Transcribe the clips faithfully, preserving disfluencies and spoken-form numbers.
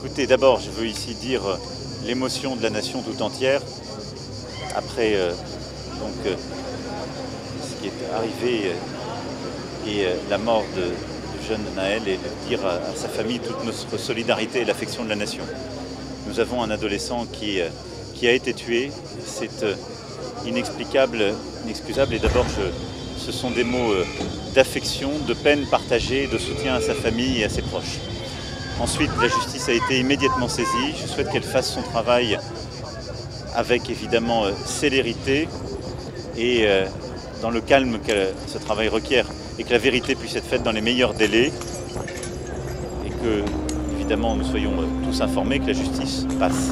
Écoutez, d'abord, je veux ici dire l'émotion de la nation tout entière après euh, donc, euh, ce qui est arrivé euh, et euh, la mort de, du jeune Naël, et dire à, à sa famille toute notre solidarité et l'affection de la nation. Nous avons un adolescent qui, euh, qui a été tué. C'est euh, inexplicable, inexcusable, et d'abord, ce sont des mots euh, d'affection, de peine partagée, de soutien à sa famille et à ses proches. Ensuite, la justice a été immédiatement saisie. Je souhaite qu'elle fasse son travail avec évidemment euh, célérité et euh, dans le calme que ce travail requiert, et que la vérité puisse être faite dans les meilleurs délais, et que évidemment nous soyons euh, tous informés, que la justice passe.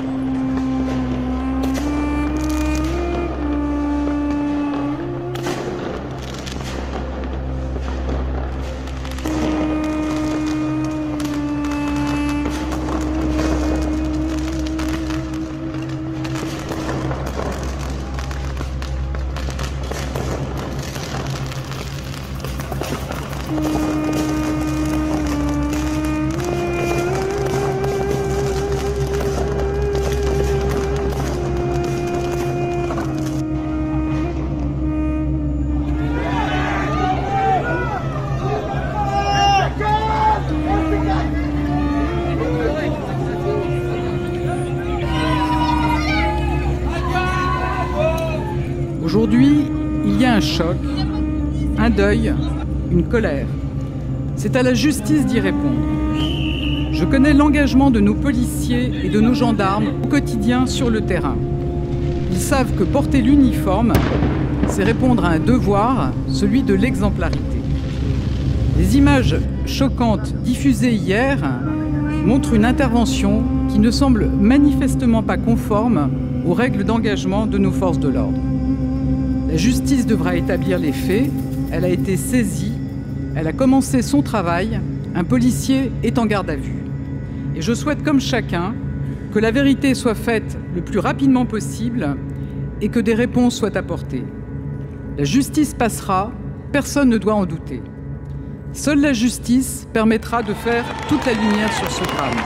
Aujourd'hui, il y a un choc, un deuil, une colère. C'est à la justice d'y répondre. Je connais l'engagement de nos policiers et de nos gendarmes au quotidien sur le terrain. Ils savent que porter l'uniforme, c'est répondre à un devoir, celui de l'exemplarité. Les images choquantes diffusées hier montrent une intervention qui ne semble manifestement pas conforme aux règles d'engagement de nos forces de l'ordre. La justice devra établir les faits, elle a été saisie, elle a commencé son travail, un policier est en garde à vue. Et je souhaite, comme chacun, que la vérité soit faite le plus rapidement possible et que des réponses soient apportées. La justice passera, personne ne doit en douter. Seule la justice permettra de faire toute la lumière sur ce drame.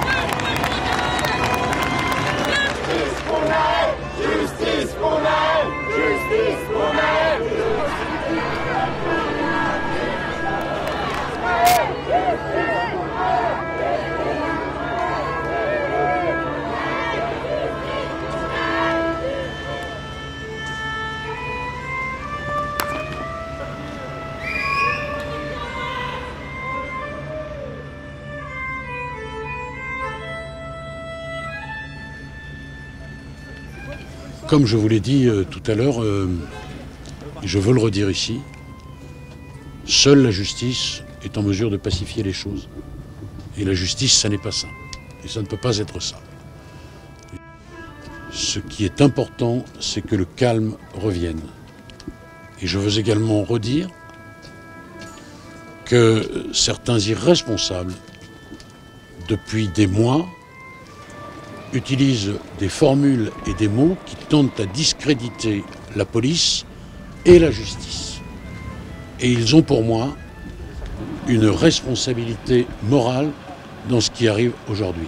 Justice pour Naël! Justice pour Naël! Comme je vous l'ai dit euh, tout à l'heure, euh, je veux le redire ici, seule la justice est en mesure de pacifier les choses. Et la justice, ça n'est pas ça. Et ça ne peut pas être ça. Ce qui est important, c'est que le calme revienne. Et je veux également redire que certains irresponsables, depuis des mois, utilisent des formules et des mots qui tentent à discréditer la police et la justice. Et ils ont pour moi une responsabilité morale dans ce qui arrive aujourd'hui.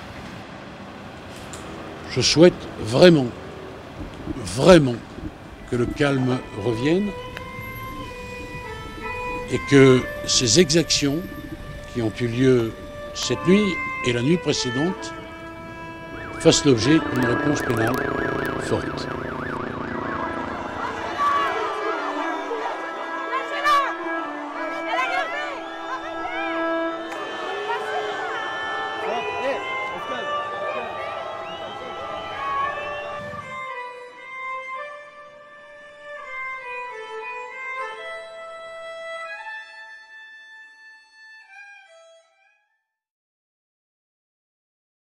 Je souhaite vraiment, vraiment que le calme revienne et que ces exactions qui ont eu lieu cette nuit et la nuit précédente fasse l'objet d'une réponse pénale forte.